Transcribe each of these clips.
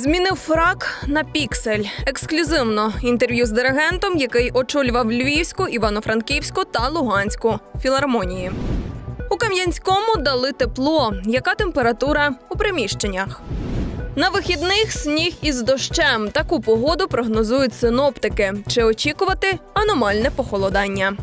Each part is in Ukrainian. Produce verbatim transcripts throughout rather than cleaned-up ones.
Змінив фрак на піксель. Ексклюзивно. Інтерв'ю з диригентом, який очолював Львівську, Івано-Франківську та Луганську філармонії. У Кам'янському дали тепло. Яка температура у приміщеннях? На вихідних сніг із дощем. Таку погоду прогнозують синоптики. Чи очікувати аномальне похолодання?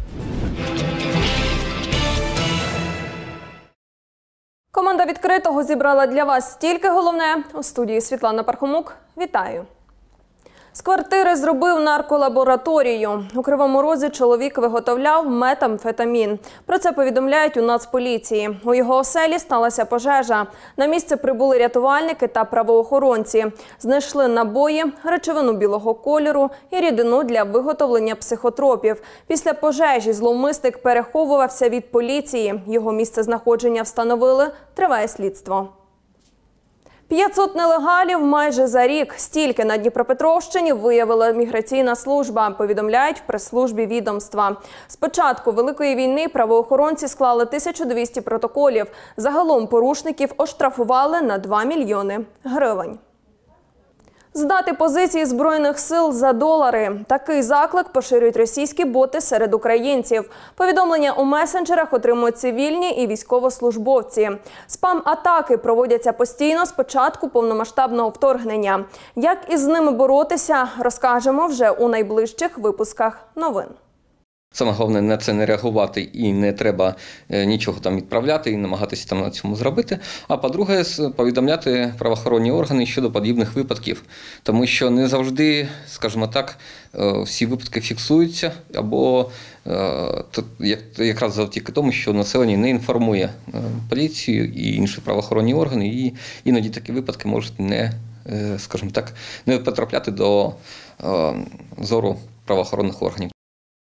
Команда «Відкритого» зібрала для вас стільки головне. У студії Світлана Пархомук. Вітаю! З квартири зробив нарколабораторію. У Кривому Розі чоловік виготовляв метамфетамін. Про це повідомляють у Нацполіції. У його оселі сталася пожежа. На місце прибули рятувальники та правоохоронці. Знайшли набої, речовину білого кольору і рідину для виготовлення психотропів. Після пожежі зловмисник переховувався від поліції. Його місце знаходження встановили. Триває слідство. п'ятсот нелегалів майже за рік. Стільки на Дніпропетровщині виявила міграційна служба, повідомляють в прес-службі відомства. З початку Великої війни правоохоронці склали тисячу двісті протоколів. Загалом порушників оштрафували на два мільйони гривень. Здати позиції Збройних сил за долари. Такий заклик поширюють російські боти серед українців. Повідомлення у месенджерах отримують цивільні і військовослужбовці. Спам-атаки проводяться постійно з початку повномасштабного вторгнення. Як із ними боротися, розкажемо вже у найближчих випусках новин. Саме головне на це не реагувати і не треба нічого там відправляти і намагатися там на цьому зробити. А по-друге, повідомляти правоохоронні органи щодо подібних випадків. Тому що не завжди, скажімо так, всі випадки фіксуються, або якраз завдяки тому, що населення не інформує поліцію і інші правоохоронні органи, і іноді такі випадки можуть не, скажімо так, не потрапляти до зору правоохоронних органів.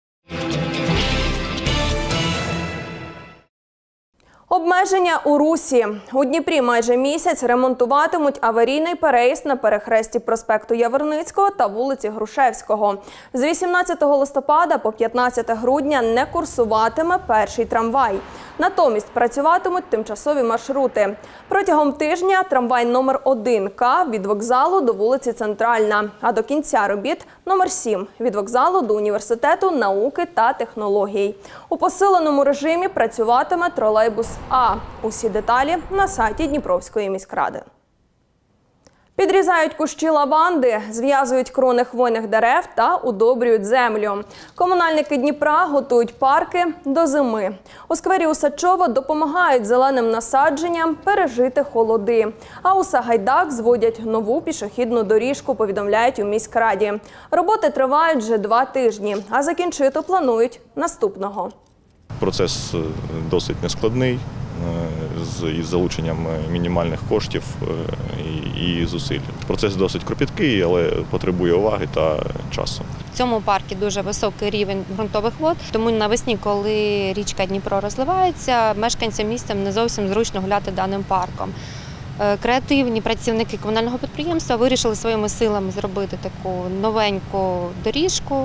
Обмеження у русі. У Дніпрі майже місяць ремонтуватимуть аварійний переїзд на перехресті проспекту Яворницького та вулиці Грушевського. З вісімнадцятого листопада по п'ятнадцяте грудня не курсуватиме перший трамвай. Натомість працюватимуть тимчасові маршрути. Протягом тижня трамвай номер один К від вокзалу до вулиці Центральна, а до кінця робіт номер сім від вокзалу до університету науки та технологій. У посиленому режимі працюватиме тролейбус А. Усі деталі на сайті Дніпровської міськради. Підрізають кущі лаванди, зв'язують крони хвойних дерев та удобрюють землю. Комунальники Дніпра готують парки до зими. У сквері Усачова допомагають зеленим насадженням пережити холоди. А у Сагайдак зводять нову пішохідну доріжку, повідомляють у міськраді. Роботи тривають вже два тижні, а закінчити планують наступного. Процес досить нескладний, із залученням мінімальних коштів і зусиль. Процес досить кропіткий, але потребує уваги та часу. В цьому парку дуже високий рівень ґрунтових вод, тому навесні, коли річка Дніпро розливається, мешканцям міста не зовсім зручно гуляти даним парком. Креативні працівники комунального підприємства вирішили своїми силами зробити таку новеньку доріжку.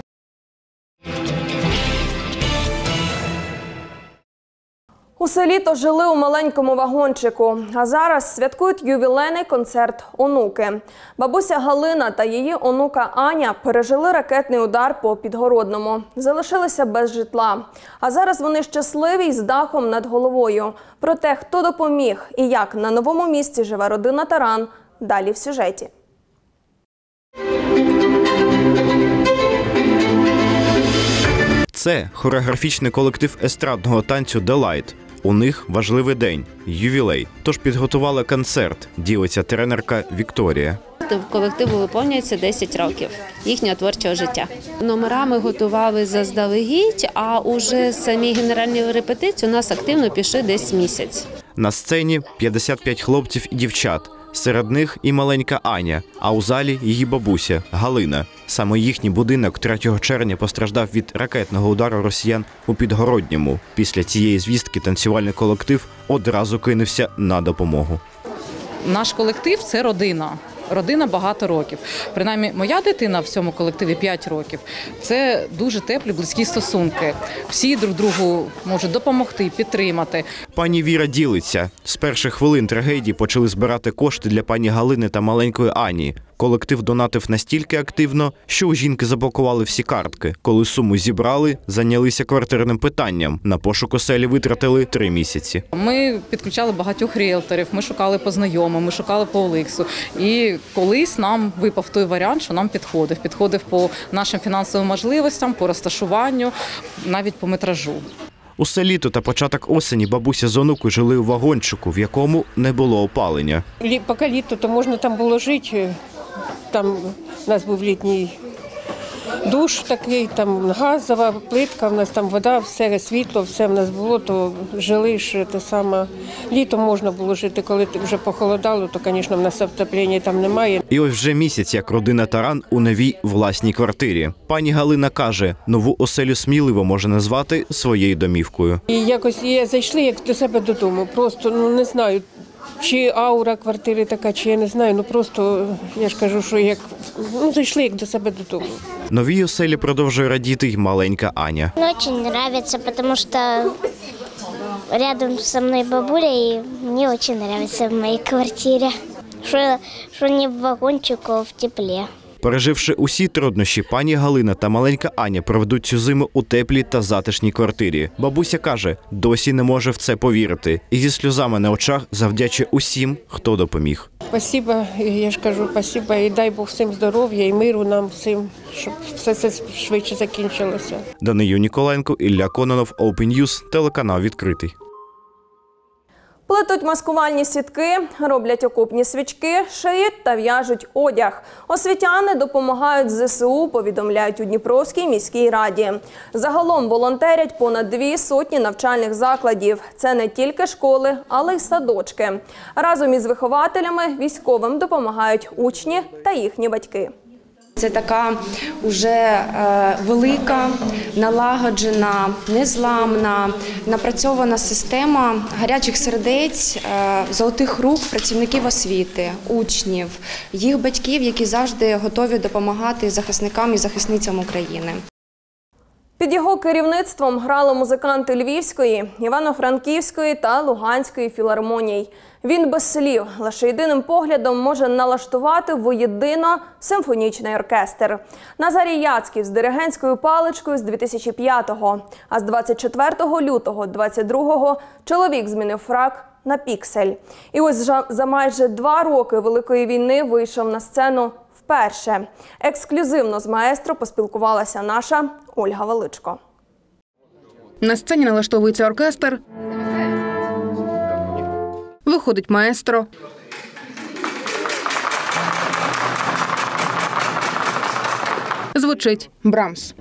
У селі то жили у маленькому вагончику, а зараз святкують ювілейний концерт онуки. Бабуся Галина та її онука Аня пережили ракетний удар по Підгородному. Залишилися без житла. А зараз вони щасливі й з дахом над головою. Про те, хто допоміг і як на новому місці живе родина Таран, далі в сюжеті. Це хореографічний колектив естрадного танцю «Делайт». У них важливий день – ювілей. Тож підготували концерт, ділиться тренерка Вікторія. Колективу виповнюється десять років їхнього творчого життя. Номера ми готували заздалегідь, а уже самі генеральні репетиції у нас активно пішли десь місяць. На сцені п'ятдесят п'ять хлопців і дівчат. Серед них і маленька Аня, а у залі її бабуся Галина. Саме їхній будинок третього червня постраждав від ракетного удару росіян у Підгородньому. Після цієї звістки танцювальний колектив одразу кинувся на допомогу. Наш колектив – це родина. Родина багато років. Принаймні, моя дитина в цьому колективі п'ять років. Це дуже теплі, близькі стосунки. Всі друг другу можуть допомогти, підтримати. Пані Віра ділиться. З перших хвилин трагедії почали збирати кошти для пані Галини та маленької Ані. Колектив донатив настільки активно, що у жінки заблокували всі картки. Коли суму зібрали, зайнялися квартирним питанням. На пошук оселі витратили три місяці. Ми підключали багатьох ріелторів, ми шукали по знайомим, ми шукали по Оликсу. І колись нам випав той варіант, що нам підходив. Підходив по нашим фінансовим можливостям, по розташуванню, навіть по метражу. Усе літо та початок осені бабуся з онукою жили у вагончику, в якому не було опалення. Лі- Поки літо, то можна там було жити. Там у нас був літній душ такий, там газова плитка, у нас там вода, все, світло, все в нас було, то жили ж те саме. Літом можна було жити, коли вже похолодало, то, звісно, в нас отоплення там немає. І ось вже місяць, як родина Таран у новій власній квартирі. Пані Галина каже, нову оселю сміливо може назвати своєю домівкою. І якось я зайшли як до себе додому, просто, ну не знаю, чи аура квартири така, чи я не знаю, ну просто, я ж кажу, що як, ну зайшли як до себе додому. Новій оселі продовжує радіти й маленька Аня. Мне очень нравится, потому что рядом со мной бабуля, и мне очень нравится в моей квартире. Что, что не в вагончику, а в тепле. Переживши усі труднощі, пані Галина та маленька Аня проведуть цю зиму у теплій та затишній квартирі. Бабуся каже, досі не може в це повірити. І зі сльозами на очах завдячує усім, хто допоміг. Спасибо, я ж кажу, спасибо, і дай Бог всім здоров'я і миру нам всім, щоб все це швидше закінчилося. Данию Ніколаєнко, Ілля Кононов, Open News, телеканал «Відкритий». Плетуть маскувальні сітки, роблять окопні свічки, шиють та в'яжуть одяг. Освітяни допомагають зе се у, повідомляють у Дніпровській міській раді. Загалом волонтерять понад дві сотні навчальних закладів. Це не тільки школи, але й садочки. Разом із вихователями військовим допомагають учні та їхні батьки. Це така вже е, велика, налагоджена, незламна, напрацьована система гарячих сердець, е, золотих рук працівників освіти, учнів, їх батьків, які завжди готові допомагати захисникам і захисницям України. Під його керівництвом грали музиканти Львівської, Івано-Франківської та Луганської філармоній. Він без слів, лише єдиним поглядом може налаштувати воєдино симфонічний оркестр. Назарій Яцьків з диригентською паличкою з дві тисячі п'ятого, а з двадцять четвертого лютого двадцять другого чоловік змінив фрак на піксель. І ось за майже два роки Великої війни вийшов на сцену вперше. Ексклюзивно з маестро поспілкувалася наша Ольга Величко. На сцені налаштовується оркестр. Виходить маестро. Звучить Брамс.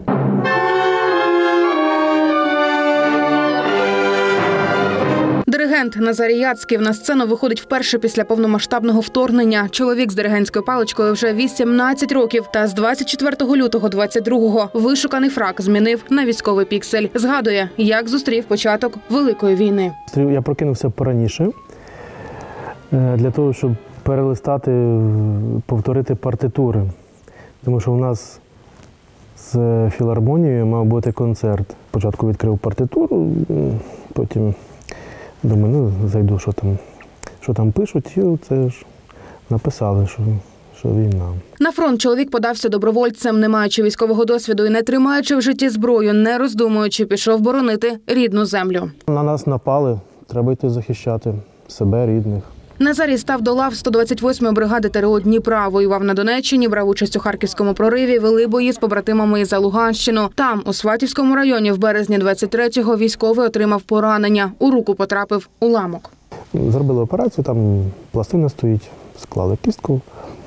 Диригент Назарій Яцьків на сцену виходить вперше після повномасштабного вторгнення. Чоловік з диригентською паличкою вже вісімнадцять років. Та з двадцять четвертого лютого двадцять другого вишуканий фрак змінив на військовий піксель. Згадує, як зустрів початок Великої війни. Я прокинувся пораніше для того, щоб перелистати, повторити партитури. Тому що у нас з філармонією мав бути концерт. Спочатку відкрив партитуру, потім думаю, ну зайду, що там, що там пишуть, і це ж написали, що, що війна. На фронт чоловік подався добровольцем, не маючи військового досвіду і не тримаючи в житті зброю, не роздумуючи, пішов боронити рідну землю. На нас напали, треба йти захищати себе, рідних. Назарій став до лав сто двадцять восьмої бригади ТРО Дніпра, воював на Донеччині, брав участь у Харківському прориві, вели бої з побратимами за Луганщину. Там, у Сватівському районі, в березні двадцять третього військовий отримав поранення. У руку потрапив уламок. Зробили операцію, там пластина стоїть, склали кістку.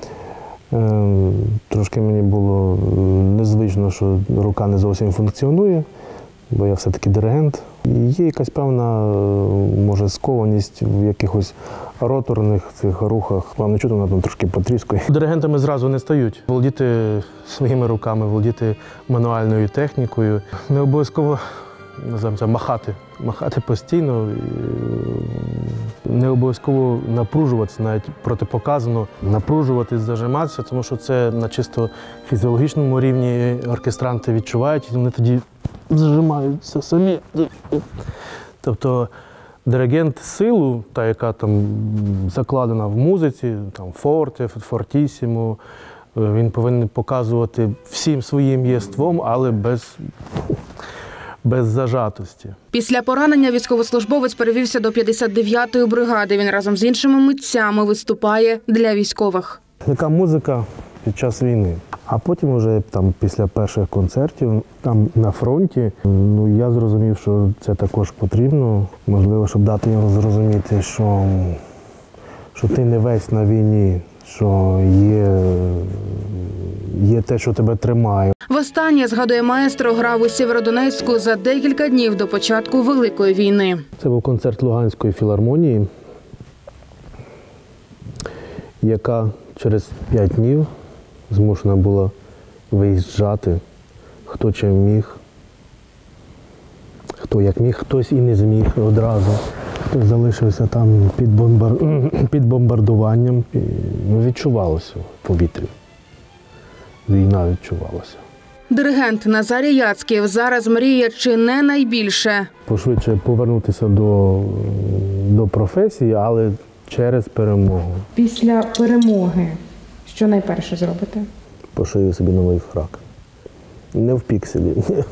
Трошки мені було незвично, що рука не зовсім функціонує, бо я все-таки диригент. Є якась певна, може, скованість в якихось роторних цих рухах. Вам не чути, вона там трошки потріскує. Диригентами зразу не стають. Володіти своїми руками, володіти мануальною технікою. Не обов'язково, називаємо це, махати. Махати постійно. Не обов'язково напружуватися, навіть протипоказано. Напружуватись, зажиматися, тому що це на чисто фізіологічному рівні оркестранти відчувають, і вони тоді зажимаються самі. Тобто диригент силу, та яка там закладена в музиці, там форте, фортісімо, він повинен показувати всім своїм єством, але без, без зажатості. Після поранення військовослужбовець перевівся до п'ятдесят дев'ятої бригади. Він разом з іншими митцями виступає для військових. Яка музика під час війни? А потім вже там після перших концертів там на фронті, ну я зрозумів, що це також потрібно. Можливо, щоб дати йому зрозуміти, що, що ти не весь на війні, що є, є те, що тебе тримає. Востаннє, згадує маестро, грав у Сєвєродонецьку за декілька днів до початку Великої війни. Це був концерт Луганської філармонії, яка через п'ять днів змушена була виїжджати, хто чим міг, хто як міг, хтось і не зміг одразу. Хтось залишився там під, бомбар... під бомбардуванням. І, ну, відчувалося в повітрі. Війна відчувалася. Диригент Назарій Яцьків зараз мріє чи не найбільше. Пошвидше повернутися до, до професії, але через перемогу. Після перемоги що найперше зробите? Пошию собі новий фрак. Не в пікселі.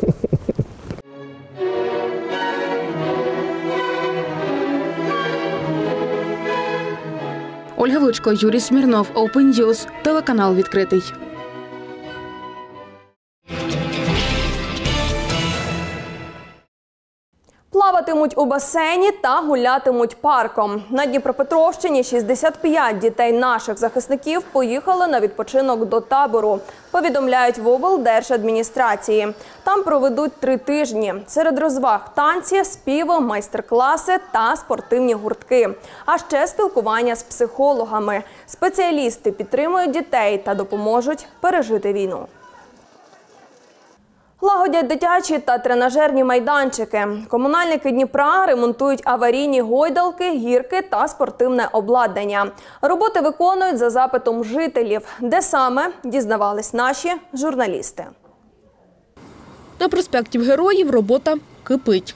Ольга Влучко, Юрій Смірнов, Open News, телеканал «Відкритий». Плаватимуть у басейні та гулятимуть парком. На Дніпропетровщині шістдесят п'ять дітей наших захисників поїхали на відпочинок до табору, повідомляють в облдержадміністрації. Там проведуть три тижні. Серед розваг – танці, співи, майстер-класи та спортивні гуртки. А ще спілкування з психологами. Спеціалісти підтримують дітей та допоможуть пережити війну. Лагодять дитячі та тренажерні майданчики. Комунальники Дніпра ремонтують аварійні гойдалки, гірки та спортивне обладнання. Роботи виконують за запитом жителів. Де саме – дізнавались наші журналісти. На проспекті Героїв робота кипить.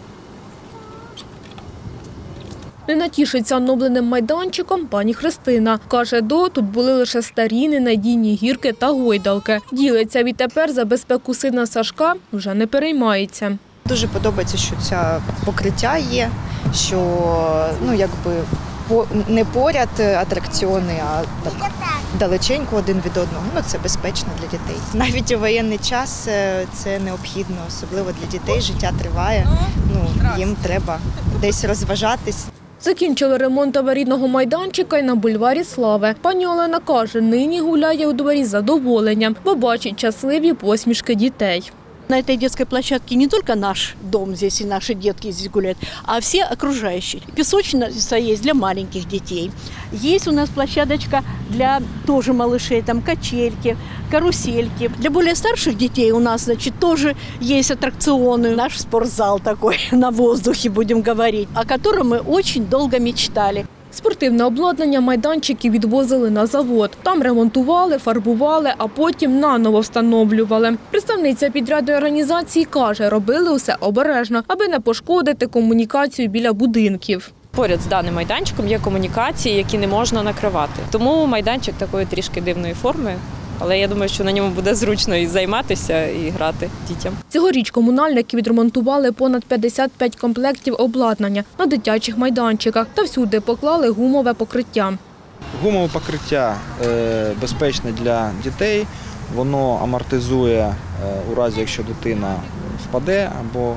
Не натішиться оновленим майданчиком пані Христина. Каже, до тут були лише старі ненадійні гірки та гойдалки. Ділиться, відтепер за безпеку сина Сашка вже не переймається. Дуже подобається, що це покриття є, що ну, якби, по, не поряд атракціони, а так далеченько один від одного. Ну, це безпечно для дітей. Навіть у воєнний час це необхідно, особливо для дітей. Життя триває, ну, їм треба десь розважатись. Закінчили ремонт аварійного майданчика і на бульварі Слави. Пані Олена каже, нині гуляє у дворі з задоволенням, бо бачить щасливі посмішки дітей. На этой детской площадке не только наш дом здесь и наши детки здесь гуляют, а все окружающие. Песочница есть для маленьких детей. Есть у нас площадочка для тоже малышей, там качельки, карусельки. Для более старших детей у нас, значит, тоже есть аттракционы. Наш спортзал такой на воздухе, будем говорить, о котором мы очень долго мечтали. Спортивне обладнання майданчики відвозили на завод. Там ремонтували, фарбували, а потім наново встановлювали. Представниця підрядної організації каже, робили усе обережно, аби не пошкодити комунікацію біля будинків. Поряд з даним майданчиком є комунікації, які не можна накривати. Тому майданчик такої трішки дивної форми. Але я думаю, що на ньому буде зручно і займатися, і грати дітям. Цьогоріч комунальники відремонтували понад п'ятдесят п'ять комплектів обладнання на дитячих майданчиках та всюди поклали гумове покриття. Гумове покриття безпечне для дітей, воно амортизує у разі, якщо дитина впаде або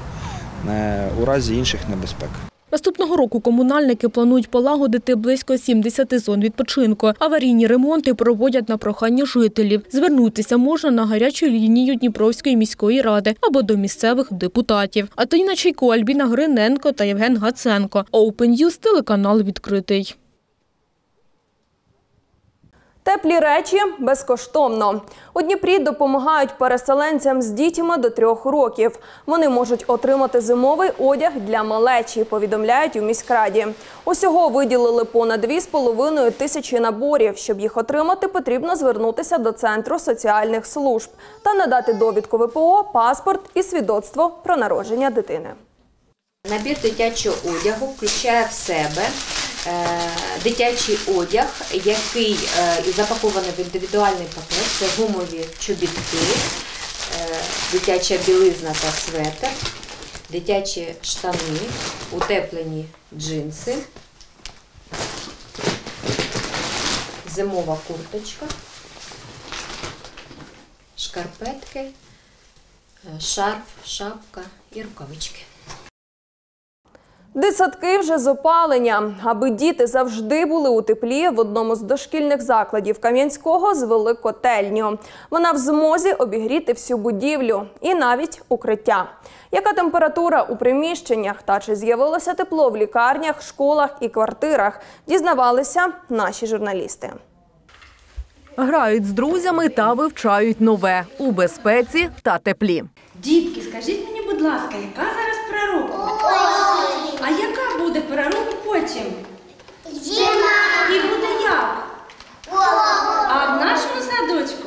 у разі інших небезпек. Наступного року комунальники планують полагодити близько сімдесят зон відпочинку. Аварійні ремонти проводять на прохання жителів. Звернутися можна на гарячу лінію Дніпровської міської ради або до місцевих депутатів. Антоніна Чайко, Альбіна Гриненко та Євген Гаценко. Open News, телеканал «Відкритий». Теплі речі безкоштовно. У Дніпрі допомагають переселенцям з дітьми до трьох років. Вони можуть отримати зимовий одяг для малечі, повідомляють у міськраді. Усього виділили понад дві з половиною тисячі наборів. Щоб їх отримати, потрібно звернутися до Центру соціальних служб та надати довідку ВПО, паспорт і свідоцтво про народження дитини. Набір дитячого одягу включає в себе е, дитячий одяг, який е, запакований в індивідуальний пакет. Це гумові чобітки, е, дитяча білизна та светр, дитячі штани, утеплені джинси, зимова курточка, шкарпетки, шарф, шапка і рукавички. Дитсадки вже з опалення. Аби діти завжди були у теплі, в одному з дошкільних закладів Кам'янського звели котельню. Вона в змозі обігріти всю будівлю і навіть укриття. Яка температура у приміщеннях та чи з'явилося тепло в лікарнях, школах і квартирах, дізнавалися наші журналісти. Грають з друзями та вивчають нове у безпеці та теплі. Дітки, скажіть мені, будь ласка, яка зараз пора року? Осінь. А яка буде пора року потім? Зима. І буде як? Холодно. А в нашому садочку?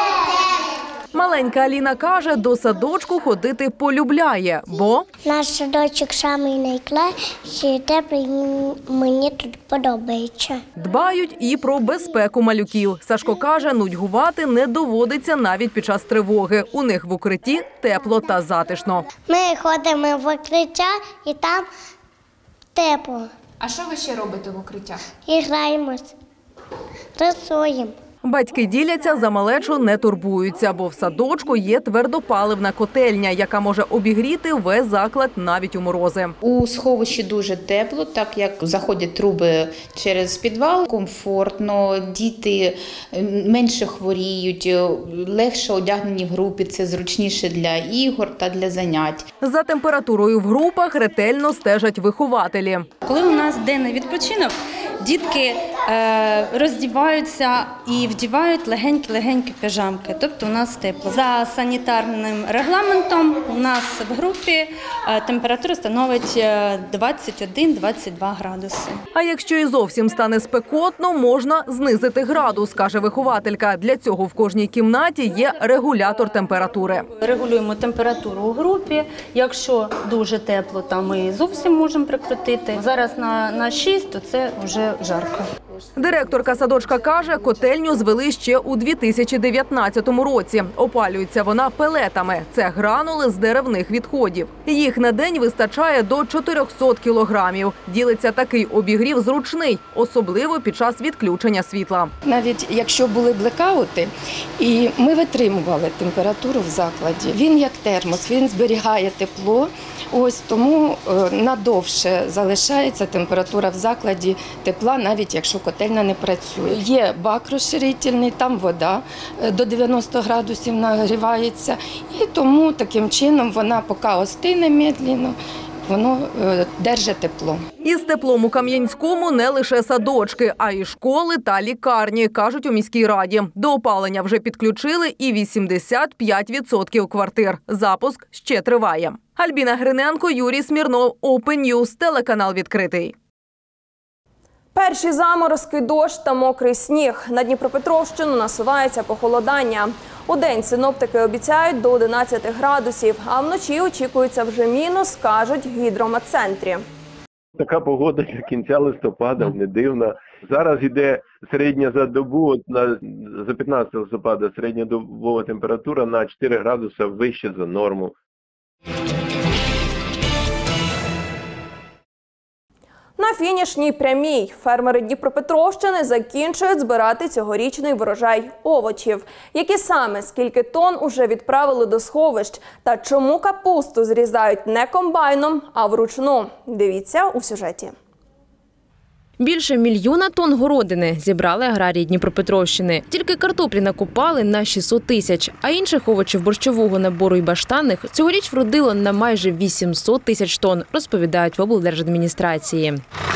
Маленька Аліна каже, до садочку ходити полюбляє, бо наш садочок самий найкращий, теплий, мені тут подобається. дбають і про безпеку малюків. Сашко каже, нудьгувати не доводиться навіть під час тривоги. У них в укритті тепло та затишно. Ми ходимо в укриття і там тепло. А що ви ще робите в укриттях? І граємось, рисуємо. Батьки діляться, за малечу не турбуються, бо в садочку є твердопаливна котельня, яка може обігріти весь заклад навіть у морози. У сховищі дуже тепло, так як заходять труби через підвал. Комфортно, діти менше хворіють, легше одягнені в групі, це зручніше для ігор та для занять. За температурою в групах ретельно стежать вихователі. Коли у нас денний відпочинок, дітки е, роздіваються і вдівають легенькі-легенькі піжамки, тобто у нас тепло. За санітарним регламентом у нас в групі е, температура становить двадцять один - двадцять два градуси. А якщо і зовсім стане спекотно, можна знизити градус, каже вихователька. Для цього в кожній кімнаті є регулятор температури. Регулюємо температуру у групі. Якщо дуже тепло, то ми зовсім можемо прикрутити. Зараз на, на шість, то це вже жарко. Директорка садочка каже, котельню звели ще у дві тисячі дев'ятнадцятому році. Опалюється вона пелетами. Це гранули з деревних відходів. Їх на день вистачає до чотирьохсот кілограмів. Ділиться, такий обігрів зручний, особливо під час відключення світла. Навіть якщо були блекаути, і ми витримували температуру в закладі. Він як термос, він зберігає тепло, ось тому надовше залишається температура в закладі тепла, навіть якщо котельня не працює. Є бак розширительний, там вода до дев'яноста градусів нагрівається, і тому таким чином вона поки остине медленно, воно держить тепло. Із теплом у Кам'янському не лише садочки, а й школи та лікарні, кажуть у міській раді. До опалення вже підключили і вісімдесят п'ять відсотків квартир. Запуск ще триває. Альбіна Гриненко, Юрій Смірнов, Open News, телеканал «Відкритий». Перші заморозки, дощ та мокрий сніг. На Дніпропетровщину насувається похолодання. Удень синоптики обіцяють до одинадцяти градусів, а вночі очікується вже мінус, кажуть в гідрометцентрі. Така погода до кінця листопада, не дивна. Зараз йде середня за добу, от на, за п'ятнадцятого листопада середньодобова температура на чотири градуси вище за норму. На фінішній прямій фермери Дніпропетровщини закінчують збирати цьогорічний врожай овочів. Які саме, скільки тонн уже відправили до сховищ та чому капусту зрізають не комбайном, а вручну? Дивіться у сюжеті. Більше мільйона тонн городини зібрали аграрії Дніпропетровщини. Тільки картоплі накопали на шістсот тисяч, а інших овочів борщового набору і баштанних цьогоріч вродило на майже вісімсот тисяч тонн, розповідають в облдержадміністрації.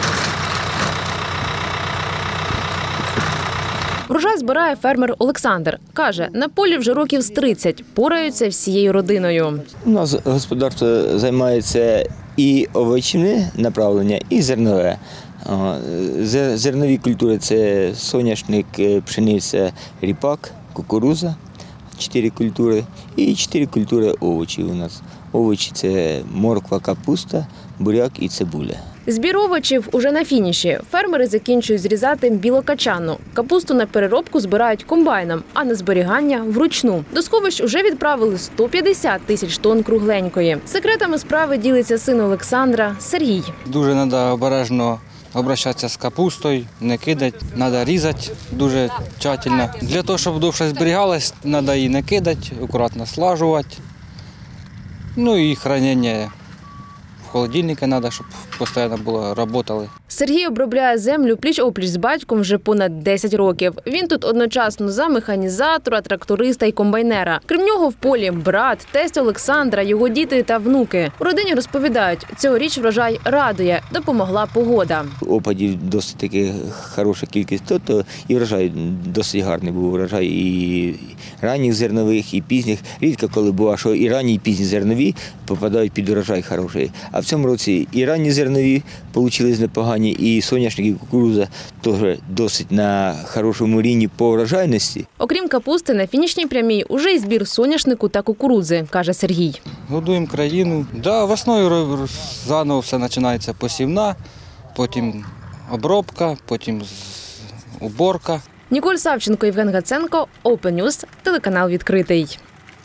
Врожай збирає фермер Олександр. Каже, на полі вже років з тридцять, пораються всією родиною. У нас господарство займається і овочне направлення, і зернове. Зернові культури – це соняшник, пшениця, ріпак, кукурудза, чотири культури і чотири культури овочів у нас. Овочі – це морква, капуста, буряк і цибуля. Збір овочів уже на фініші. Фермери закінчують зрізати білокачану. Капусту на переробку збирають комбайном, а на зберігання – вручну. До сховищ уже відправили сто п'ятдесят тисяч тонн кругленької. Секретами справи ділиться син Олександра – Сергій. Дуже треба обережно обращатися з капустою, не кидати, треба різати дуже тщательно. Для того, щоб довше зберігалась, треба її не кидати, акуратно слажувати. Ну і хранення. В холодильнику треба, щоб постійно було, працювали. Сергій обробляє землю пліч-опліч з батьком вже понад десять років. Він тут одночасно за механізатора, тракториста і комбайнера. Крім нього в полі брат, тесть Олександра, його діти та внуки. У родині розповідають, цьогоріч врожай радує, допомогла погода. Опадів досить таки хороша кількість, тобто і врожай досить гарний був врожай і ранніх зернових, і пізніх. Рідко коли буває, що і ранні, і пізні зернові попадають під урожай хороший. А в цьому році і ранні зернові вийшли непогані, і соняшник, і кукурудза теж досить на хорошому рівні по врожайності. Окрім капусти, на фінішній прямій уже й збір соняшнику та кукурудзи, каже Сергій. Годуємо країну. Да, весною заново все починається посівна, потім обробка, потім уборка. Ніколь Савченко, Євген Гаценко, Open News, телеканал «Відкритий».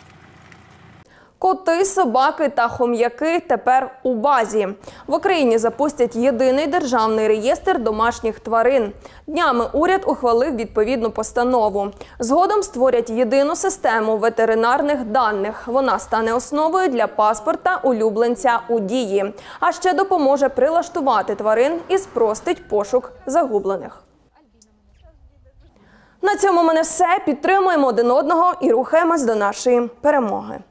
Коти, собаки та хом'яки тепер у базі. В Україні запустять єдиний державний реєстр домашніх тварин. Днями уряд ухвалив відповідну постанову. Згодом створять єдину систему ветеринарних даних. Вона стане основою для паспорта улюбленця у дії. А ще допоможе прилаштувати тварин і спростить пошук загублених. На цьому в мене все. Підтримуємо один одного і рухаємось до нашої перемоги.